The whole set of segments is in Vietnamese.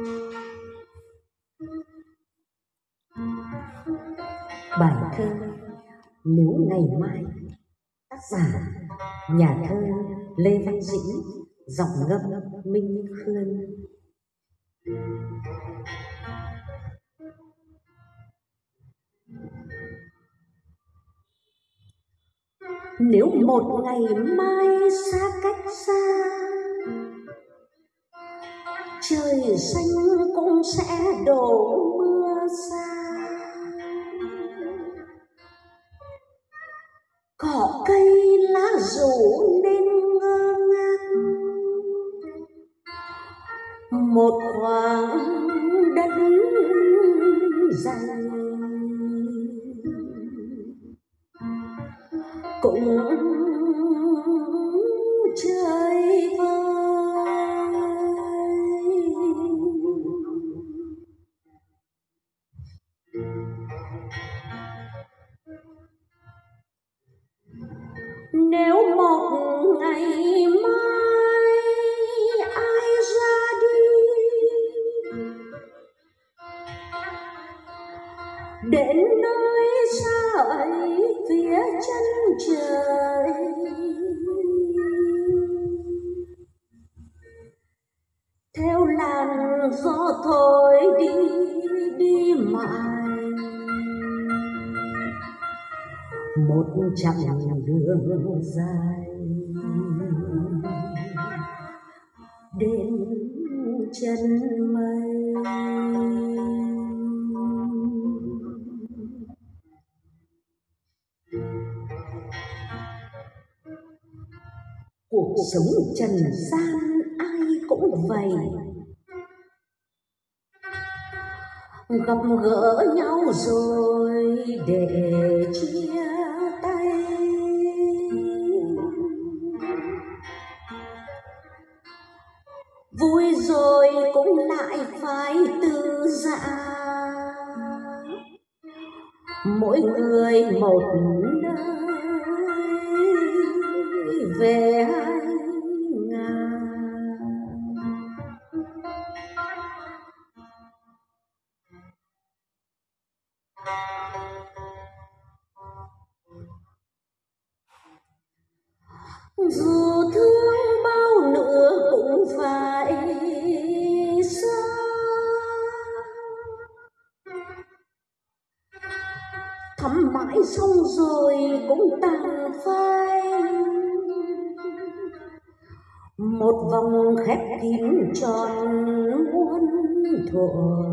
Bài thơ Nếu Ngày Mai, tác giả nhà thơ Lê Văn Dĩnh, giọng ngâm Minh Khương. Nếu một ngày mai xa cách xa, trời xanh cũng sẽ đổ mưa xa. Cỏ cây lá rủ nên ngơ ngác, một khoảng đất dày cũng chơi vơi. Nếu một ngày mai ai ra đi, đến nơi xa ấy phía chân trời, theo làn gió thổi đi đi mãi, một chặng đường dài đến chân mây. Cuộc sống trần gian ai cũng vậy, gặp gỡ nhau rồi để chia tay. Vui rồi cũng lại phải từ giã, mỗi người một nơi về hai ngả. Dù thương bao nữa cũng phải xa, thắm mãi xong rồi cũng tàn phai, một vòng khép kín tròn muôn thuở,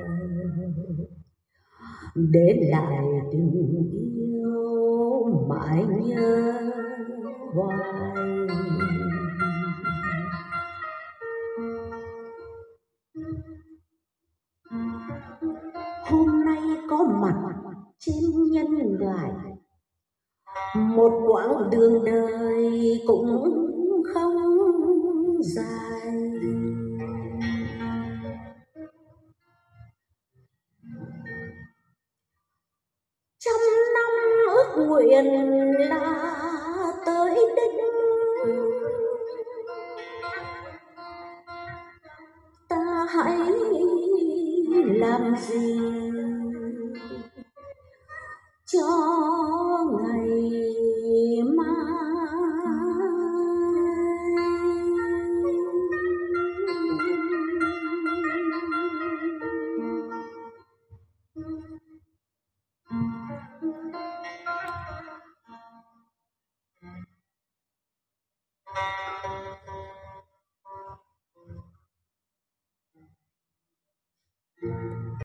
để lại tình yêu mãi nhớ hoài. Hôm nay có mặt trên nhân loại, một quãng đường đời cũng không dài. Trăm năm ước nguyện là tới đích, ta hãy làm gì cho ngày